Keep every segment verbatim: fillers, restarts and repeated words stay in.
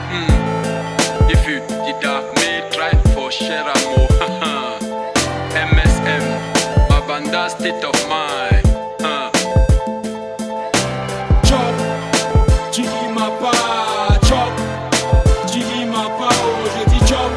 Mm. If you did that, may try for share amo. M S M, Babanda state of mind. Uh. Chop, Jiggy Mapa, chop, Jiggy Mapa, oh je dis chop,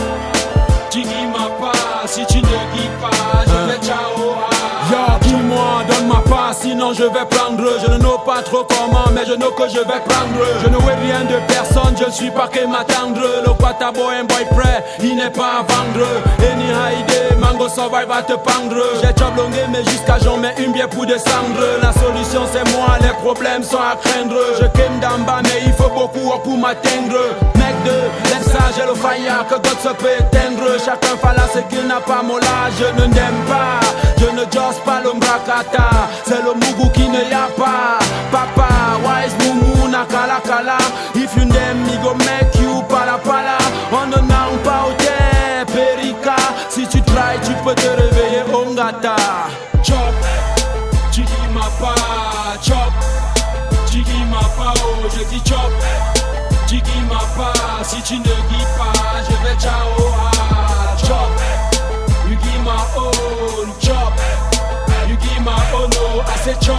Jiggy Mapa, si tu ne dis pas, je vais ciao. Yo, dis-moi, donne ma part, sinon je vais prendre. Je ne know pas trop comment, mais je know que je vais prendre. Je ne veux rien de personne, je ne suis pas que m'attendre. Le patabo un boy prêt, il n'est pas à vendre. Eni Haïdé, Mango Survive va te pendre. J'ai job longué, mais jusqu'à j'en mets une bière pour descendre. La solution c'est moi, les problèmes sont à craindre. Je ken d'en bas, mais il faut beaucoup pour m'atteindre. Mec de, laisse ça, j'ai le fire, que God se peut éteindre. Chacun fait là ce qu'il n'a pas, mon là, je ne n'aime pas. Je ne josse pas le mbrakata, c'est le mugu qui ne y a pas. Papa, wise mumu nakala kala. If you name me go make you pala pala. On ne n'en pas au thé, Perika. Si tu tries, tu peux te réveiller ongata. Chop, Jiggy Mapa, chop, Jiggy Mapa, oh je dis chop, Jiggy Mapa. Si tu ne dis pas, je vais ciao. Ah, chop, you give my own chop. You give my own, no, I say chop.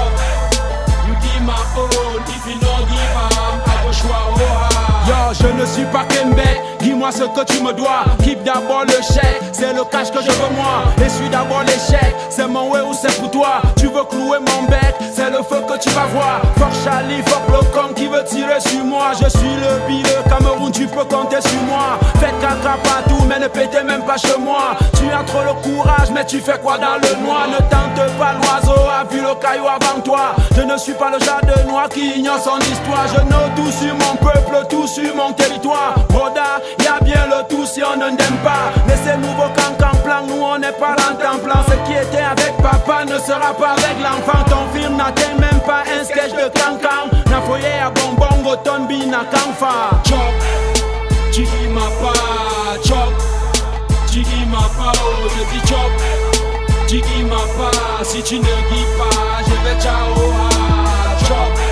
You give my own, if you don't give am, I go choix. Yo, je ne suis pas Kembe, dis-moi ce que tu me dois. Keep d'abord le chèque, c'est le cash que je veux moi. Essuie d'abord l'échec, c'est mon way ou c'est pour toi. Tu veux clouer mon bec, c'est le feu que tu vas voir. Fuck Charlie, fuck le con qui veut tirer sur moi. Je suis le bile, Cameroun, tu peux compter sur moi. Faites caca partout, mais ne pétez même pas chez moi. Tu as trop le courage, mais tu fais quoi dans le noir? Ne tente pas, l'oiseau a vu le caillou avant toi. Je ne suis pas le genre de noir qui ignore son histoire. Je know tout sur mon peuple, tout sur mon territoire. Broda, y'a bien le tout si on ne n'aime pas. Mais ces nouveaux cancans plan, nous on n'est pas en plan. Ce qui était avec papa ne sera pas avec l'enfant. Ton film n'atteint même pas un sketch de cancan. N'a foyer à bonbon, goton bin à canfa. Chop, Jiggy Mapa, chop, Jiggy Mapa, oh je dis chop, Jiggy Mapa. Si tu ne dis pas, je vais ciao. Ah, chop.